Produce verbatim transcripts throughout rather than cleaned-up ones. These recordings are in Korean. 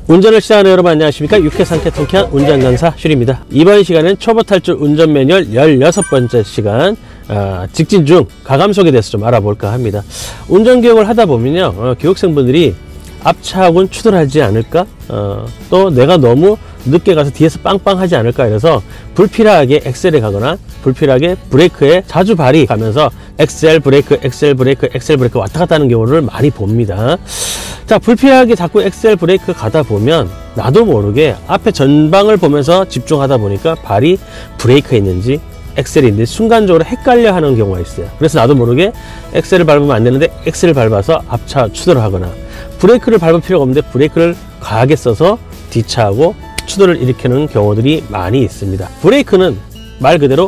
운전을 시작하는 여러분 안녕하십니까. 유쾌 상쾌 통쾌한 운전강사 슈리입니다. 이번 시간은 초보 탈출 운전 매뉴얼 열여섯 번째 시간, 어, 직진 중 가감속에 대해서 좀 알아볼까 합니다. 운전교육을 하다 보면요, 어, 교육생분들이 앞차하고는 추돌하지 않을까, 어, 또 내가 너무 늦게 가서 뒤에서 빵빵하지 않을까 이래서 불필요하게 엑셀에 가거나 불필요하게 브레이크에 자주 발이 가면서 엑셀 브레이크 엑셀 브레이크 엑셀 브레이크 왔다 갔다 하는 경우를 많이 봅니다. 자, 불필요하게 자꾸 엑셀 브레이크 가다 보면 나도 모르게 앞에 전방을 보면서 집중하다 보니까 발이 브레이크에 있는지 엑셀이 있는지 순간적으로 헷갈려 하는 경우가 있어요. 그래서 나도 모르게 엑셀을 밟으면 안 되는데 엑셀을 밟아서 앞차 추돌을 하거나, 브레이크를 밟을 필요가 없는데 브레이크를 과하게 써서 뒷차하고 추돌을 일으키는 경우들이 많이 있습니다. 브레이크는 말 그대로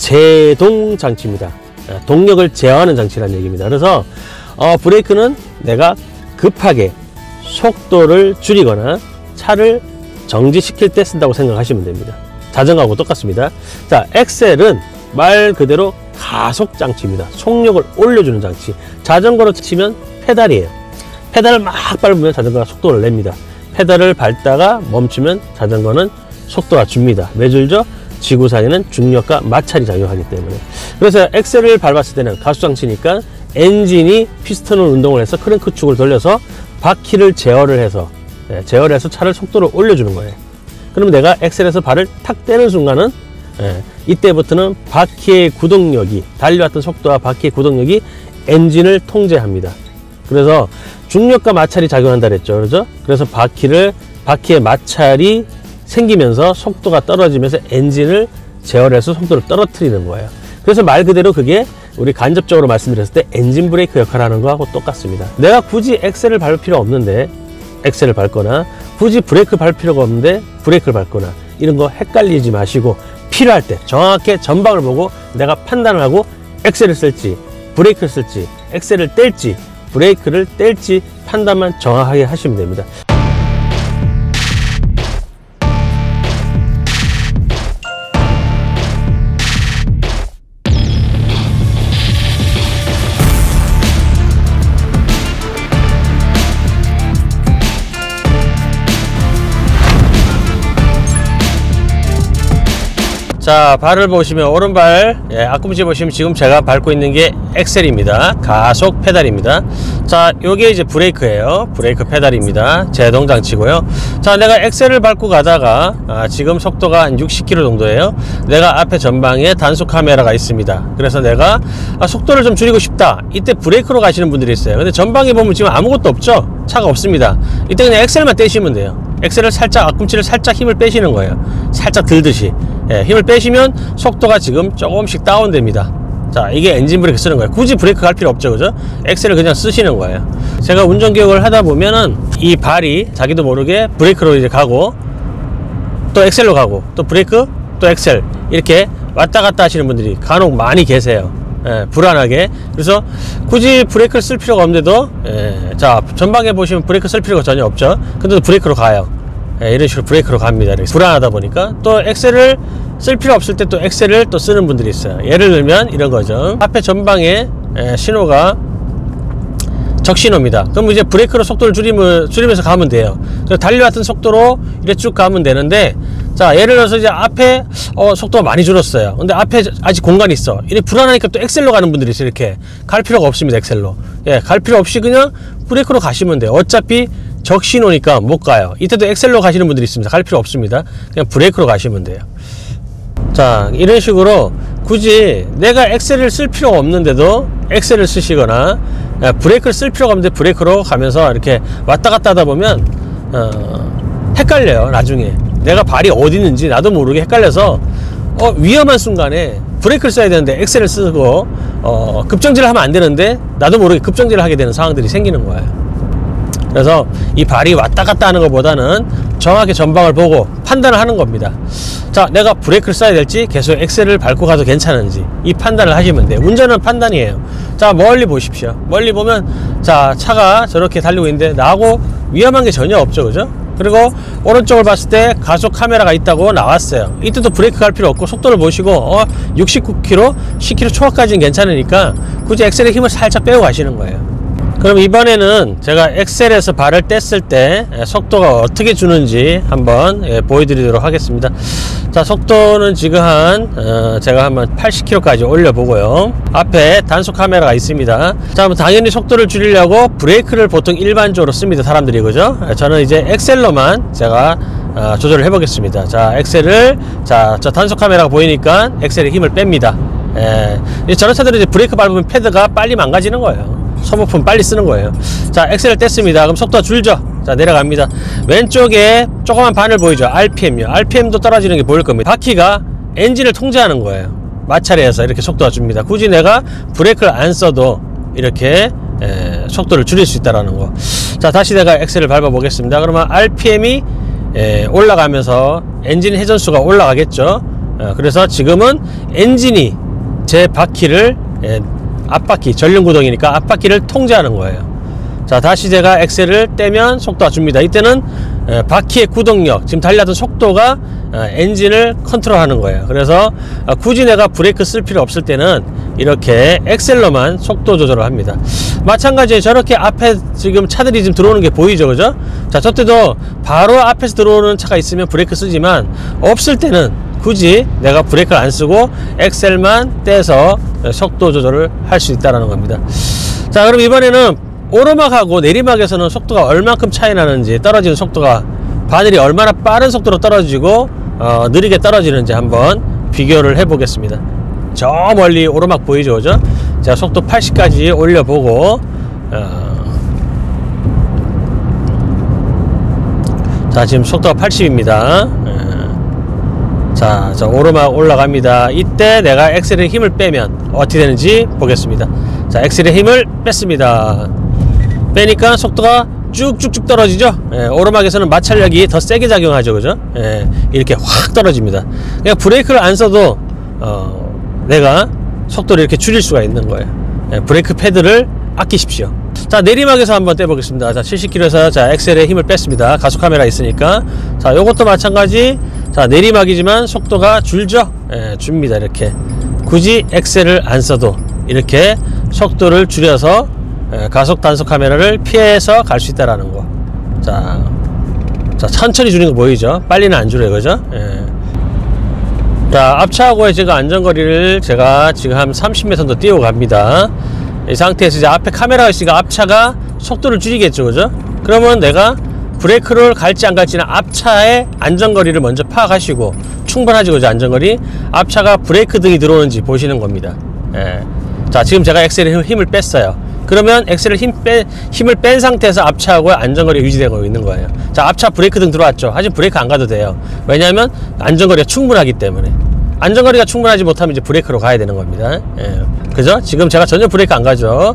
제동 장치입니다. 동력을 제어하는 장치라는 얘기입니다. 그래서 어, 브레이크는 내가 급하게 속도를 줄이거나 차를 정지시킬 때 쓴다고 생각하시면 됩니다. 자전거하고 똑같습니다. 자, 엑셀은 말 그대로 가속 장치입니다. 속력을 올려주는 장치. 자전거로 치면 페달이에요. 페달을 막 밟으면 자전거가 속도를 냅니다. 페달을 밟다가 멈추면 자전거는 속도가 줍니다. 왜 줄죠? 지구상에는 중력과 마찰이 작용하기 때문에. 그래서 엑셀을 밟았을 때는 가속장치니까 엔진이 피스톤을 운동을 해서 크랭크 축을 돌려서 바퀴를 제어를 해서 예, 제어를 해서 차를 속도를 올려주는 거예요. 그러면 내가 엑셀에서 발을 탁 떼는 순간은 예, 이때부터는 바퀴의 구동력이, 달려왔던 속도와 바퀴의 구동력이 엔진을 통제합니다. 그래서 중력과 마찰이 작용한다 그랬죠. 그렇죠? 그래서 바퀴를, 바퀴의 마찰이 생기면서 속도가 떨어지면서 엔진을 제어를 해서 속도를 떨어뜨리는 거예요. 그래서 말 그대로 그게 우리 간접적으로 말씀드렸을 때 엔진 브레이크 역할을 하는 거하고 똑같습니다. 내가 굳이 엑셀을 밟을 필요 없는데 엑셀을 밟거나, 굳이 브레이크 밟을 필요가 없는데 브레이크를 밟거나, 이런 거 헷갈리지 마시고 필요할 때 정확하게 전방을 보고 내가 판단을 하고 엑셀을 쓸지 브레이크를 쓸지, 엑셀을 뗄지 브레이크를 뗄지 판단만 정확하게 하시면 됩니다. 자, 발을 보시면 오른발, 예, 앞꿈치 보시면 지금 제가 밟고 있는 게 엑셀입니다. 가속 페달입니다. 자, 요게 이제 브레이크예요. 브레이크 페달입니다. 제동 장치고요. 자, 내가 엑셀을 밟고 가다가 아, 지금 속도가 한 육십 킬로미터 정도예요. 내가 앞에 전방에 단속 카메라가 있습니다. 그래서 내가 아, 속도를 좀 줄이고 싶다. 이때 브레이크로 가시는 분들이 있어요. 근데 전방에 보면 지금 아무것도 없죠? 차가 없습니다. 이때 그냥 엑셀만 떼시면 돼요. 엑셀을 살짝, 앞꿈치를 살짝 힘을 빼시는 거예요. 살짝 들듯이. 예, 힘을 빼시면 속도가 지금 조금씩 다운됩니다. 자, 이게 엔진 브레이크 쓰는 거예요. 굳이 브레이크 갈 필요 없죠, 그죠? 엑셀을 그냥 쓰시는 거예요. 제가 운전교육을 하다 보면은 이 발이 자기도 모르게 브레이크로 이제 가고, 또 엑셀로 가고, 또 브레이크, 또 엑셀, 이렇게 왔다 갔다 하시는 분들이 간혹 많이 계세요. 예, 불안하게. 그래서 굳이 브레이크를 쓸 필요가 없는데도, 예, 자, 전방에 보시면 브레이크 쓸 필요가 전혀 없죠. 근데도 브레이크로 가요. 예, 이런 식으로 브레이크로 갑니다. 이렇게 불안하다 보니까. 또 엑셀을 쓸 필요 없을 때 또 엑셀을 또 쓰는 분들이 있어요. 예를 들면 이런 거죠. 앞에 전방에 예, 신호가 적신호입니다. 그럼 이제 브레이크로 속도를 줄이면, 줄이면서 가면 돼요. 그래서 달려왔던 속도로 이렇게 쭉 가면 되는데, 자, 예를 들어서 이제 앞에 어, 속도가 많이 줄었어요. 근데 앞에 아직 공간이 있어. 이렇게 불안하니까 또 엑셀로 가는 분들이 있어요. 이렇게 갈 필요가 없습니다. 엑셀로. 예, 갈 필요 없이 그냥 브레이크로 가시면 돼요. 어차피 적신호니까 못 가요. 이때도 엑셀로 가시는 분들이 있습니다. 갈 필요 없습니다. 그냥 브레이크로 가시면 돼요. 자, 이런 식으로 굳이 내가 엑셀을 쓸 필요가 없는데도 엑셀을 쓰시거나, 브레이크를 쓸 필요가 없는데 브레이크로 가면서 이렇게 왔다 갔다 하다 보면 어, 헷갈려요. 나중에 내가 발이 어디 있는지 나도 모르게 헷갈려서 어, 위험한 순간에 브레이크를 써야 되는데 엑셀을 쓰고 어, 급정지를 하면 안 되는데 나도 모르게 급정지를 하게 되는 상황들이 생기는 거예요. 그래서 이 발이 왔다 갔다 하는 것보다는 정확하게 전방을 보고 판단을 하는 겁니다. 자, 내가 브레이크를 써야 될지 계속 엑셀을 밟고 가도 괜찮은지 이 판단을 하시면 돼요. 운전은 판단이에요. 자, 멀리 보십시오. 멀리 보면 자, 차가 저렇게 달리고 있는데 나하고 위험한 게 전혀 없죠, 그죠? 그리고 오른쪽을 봤을 때 가속 카메라가 있다고 나왔어요. 이때도 브레이크 갈 필요 없고 속도를 보시고 어, 육십구 킬로미터, 십 킬로미터 초까지는 괜찮으니까 굳이 엑셀의 힘을 살짝 빼고 가시는 거예요. 그럼 이번에는 제가 엑셀에서 발을 뗐을 때 속도가 어떻게 주는지 한번 예, 보여드리도록 하겠습니다. 자, 속도는 지금 한 어, 제가 한번 팔십 킬로미터까지 올려보고요. 앞에 단속 카메라가 있습니다. 자, 뭐 당연히 속도를 줄이려고 브레이크를 보통 일반적으로 씁니다, 사람들이. 그죠? 저는 이제 엑셀로만 제가 어, 조절을 해보겠습니다. 자, 엑셀을, 자, 저 단속 카메라가 보이니까 엑셀에 힘을 뺍니다. 예, 저런 차들은 이제 브레이크 밟으면 패드가 빨리 망가지는 거예요. 소모품 빨리 쓰는 거예요. 자, 엑셀을 뗐습니다. 그럼 속도가 줄죠. 자, 내려갑니다. 왼쪽에 조그만 바늘 보이죠? 알피엠이요. 알피엠도 떨어지는 게 보일 겁니다. 바퀴가 엔진을 통제하는 거예요. 마찰해서 이렇게 속도가 줍니다. 굳이 내가 브레이크를 안 써도 이렇게 에, 속도를 줄일 수 있다는 거. 자, 다시 내가 엑셀을 밟아 보겠습니다. 그러면 알피엠이 에, 올라가면서 엔진 회전수가 올라가겠죠. 어, 그래서 지금은 엔진이 제 바퀴를 에, 앞바퀴, 전륜구동이니까 앞바퀴를 통제하는 거예요. 자, 다시 제가 엑셀을 떼면 속도가 줍니다. 이때는 에, 바퀴의 구동력, 지금 달리던 속도가 어, 엔진을 컨트롤하는 거예요. 그래서 어, 굳이 내가 브레이크 쓸 필요 없을 때는 이렇게 엑셀로만 속도 조절을 합니다. 마찬가지로 저렇게 앞에 지금 차들이 지금 들어오는 게 보이죠, 그죠? 자, 저때도 바로 앞에서 들어오는 차가 있으면 브레이크 쓰지만 없을 때는 굳이 내가 브레이크를 안 쓰고 엑셀만 떼서 속도 조절을 할 수 있다는 겁니다. 자, 그럼 이번에는 오르막하고 내리막에서는 속도가 얼만큼 차이 나는지, 떨어지는 속도가 바늘이 얼마나 빠른 속도로 떨어지고 어, 느리게 떨어지는지 한번 비교를 해 보겠습니다. 저 멀리 오르막 보이죠, 그죠? 자, 속도 팔십까지 올려보고 어, 자, 지금 속도가 팔십입니다. 자, 자, 오르막 올라갑니다. 이때 내가 엑셀에 힘을 빼면 어떻게 되는지 보겠습니다. 자, 엑셀에 힘을 뺐습니다. 빼니까 속도가 쭉쭉쭉 떨어지죠. 예, 오르막에서는 마찰력이 더 세게 작용하죠, 그죠? 예, 이렇게 확 떨어집니다. 그냥 브레이크를 안 써도 어, 내가 속도를 이렇게 줄일 수가 있는 거예요. 예, 브레이크 패드를 아끼십시오. 자, 내리막에서 한번 떼보겠습니다. 자, 칠십 킬로미터에서 자, 엑셀에 힘을 뺐습니다. 가속 카메라 있으니까. 자, 요것도 마찬가지. 자, 내리막이지만 속도가 줄죠. 예, 줍니다. 이렇게 굳이 엑셀을 안 써도 이렇게 속도를 줄여서 예, 가속 단속 카메라를 피해서 갈 수 있다라는 거. 자, 자, 천천히 줄이는 거 보이죠? 빨리는 안 줄여요, 그죠? 예. 자, 앞차하고의 제가 안전거리를 제가 지금 한 삼십 미터 정도 띄워 갑니다. 이 상태에서 이제 앞에 카메라가 있으니까 앞차가 속도를 줄이겠죠, 그죠? 그러면 내가 브레이크를 갈지 안 갈지는 앞차의 안전거리를 먼저 파악하시고, 충분하지, 그죠? 안전거리. 앞차가 브레이크 등이 들어오는지 보시는 겁니다. 예. 자, 지금 제가 엑셀에 힘을 뺐어요. 그러면 엑셀을 힘 빼, 힘을 뺀 상태에서 앞차하고의 안전거리가 유지되고 있는 거예요. 자, 앞차 브레이크 등 들어왔죠. 하지만 브레이크 안 가도 돼요. 왜냐하면 안전거리가 충분하기 때문에. 안전거리가 충분하지 못하면 이제 브레이크로 가야 되는 겁니다. 예. 그죠? 지금 제가 전혀 브레이크 안 가죠.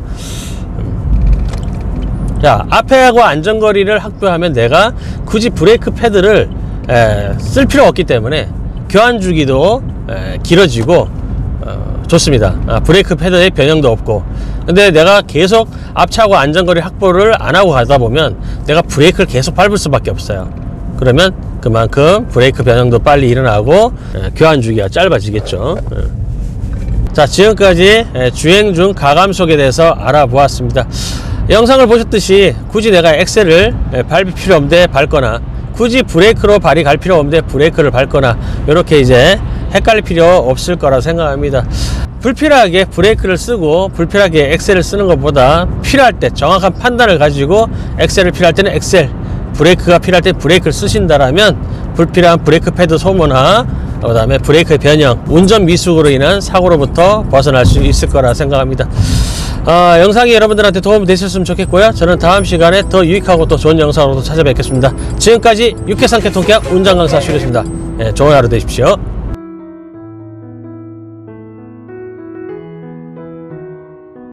자, 앞에하고 안전거리를 확보하면 내가 굳이 브레이크 패드를 에, 쓸 필요 없기 때문에 교환 주기도 에, 길어지고 어, 좋습니다. 아, 브레이크 패드의 변형도 없고. 근데 내가 계속 앞차하고 안전거리 확보를 안 하고 가다 보면 내가 브레이크를 계속 밟을 수밖에 없어요. 그러면 그만큼 브레이크 변형도 빨리 일어나고 에, 교환 주기가 짧아지겠죠. 에. 자, 지금까지 에, 주행 중 가감속에 대해서 알아보았습니다. 영상을 보셨듯이 굳이 내가 엑셀을 밟을 필요 없는데 밟거나, 굳이 브레이크로 발이 갈 필요 없는데 브레이크를 밟거나, 이렇게 이제 헷갈릴 필요 없을 거라 생각합니다. 불필요하게 브레이크를 쓰고 불필요하게 엑셀을 쓰는 것보다 필요할 때 정확한 판단을 가지고 엑셀을 필요할 때는 엑셀, 브레이크가 필요할 때 브레이크를 쓰신다라면 불필요한 브레이크 패드 소모나 그 다음에 브레이크 변형, 운전 미숙으로 인한 사고로부터 벗어날 수 있을 거라 생각합니다. 어, 영상이 여러분들한테 도움이 되셨으면 좋겠고요. 저는 다음 시간에 더 유익하고 또 좋은 영상으로 찾아뵙겠습니다. 지금까지 육해상쾌통쾌한 운전강사 슈리였습니다. 예, 좋은 하루 되십시오.